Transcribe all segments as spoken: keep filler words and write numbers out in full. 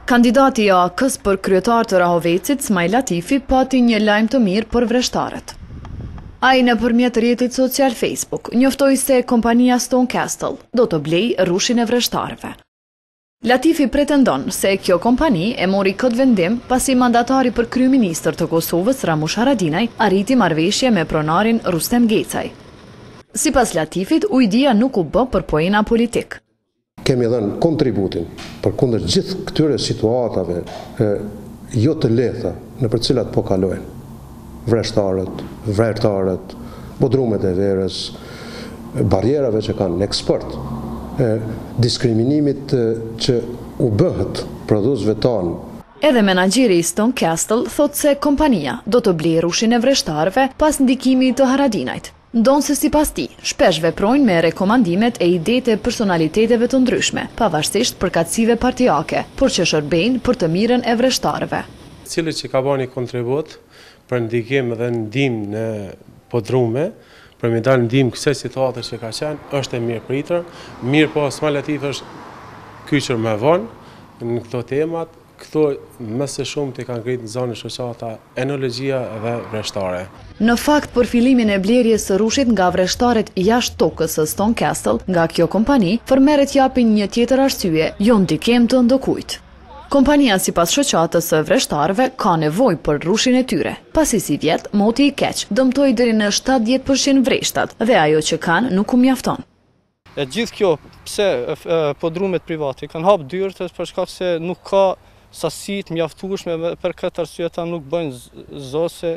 Kandidati i A K-s për kryetar të Rahovecit, Smajl Latifi, pati një lajm të mirë për vreshtarët. Ai nëpërmjet rrjetit social Facebook njoftoi se kompania Stone Castle do të blejë rrushin e vreshtarëve. Latifi pretendon se kjo kompani e mori këtë vendim pasi mandatari për kryeministër të Kosovës Ramush Haradinaj arriti marrëveshje me pronarin Rustem Gecaj. Sipas Latifit, ujdia nuk u bë për pojena politik. Kemi dhënë kontributin për kundër gjithë këtyre situatave e, jo të lehta në për cilat po kalojnë vreshtarët, vrertarët, bodrumet e verës, barjerave që kanë në eksport, e, diskriminimit e, që u bëhet prodhuesve tanë. Edhe menaxheri i Stone Castle thot se kompania do të blejë rrushin e vreshtarëve pas ndikimit të Haradinajt. Ndonë se si pas ti, shpesh veprojnë me rekomandimet e idete e personaliteteve të ndryshme, pavarësisht përkatësive partijake, por që shërbejnë për të mirën e vreshtarëve. Cili që ka bani kontribut për ndikim dhe ndim në podrume, për me dalë ndim këse situatës që ka qenë, është e mirë pritër, mirë po Smajl Latifi është kyqër me vonë në këto temat, këto mëse shumë të kanë ngritë në zonë shoqata enologjia dhe vreshtare. Në fakt, për filimin e blerjes së rrushit nga vreshtarët jashtë tokës së Stone Castle, nga kjo kompani, fermerët japin një tjetër arsye, jo ndikim të ndokujt. Kompania sipas shoqatës së vreshtarëve ka nevojë për rrushin e tyre, pasi si vjet moti i keq dëmtoi deri në shtatëdhjetë përqind vreshtat dhe ajo që kanë nuk u mjafton. E gjithë kjo, pse podrumet private kanë hap dyert për shkak se nuk ka sasit mjaftueshme, për këtë arsye ata nuk bëjnë zose.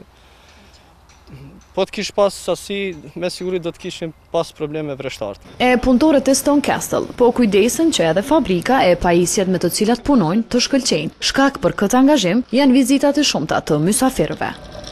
Po të kish pas sasi, me siguri do të kishim pas probleme vreshtarët. E punëtorët e Stone Castle po kujdesen që edhe fabrika e pajisjet me të cilat punojnë të shkëlqejnë. Shkak për këtë angazhim janë vizitat e shumta të mysafirëve.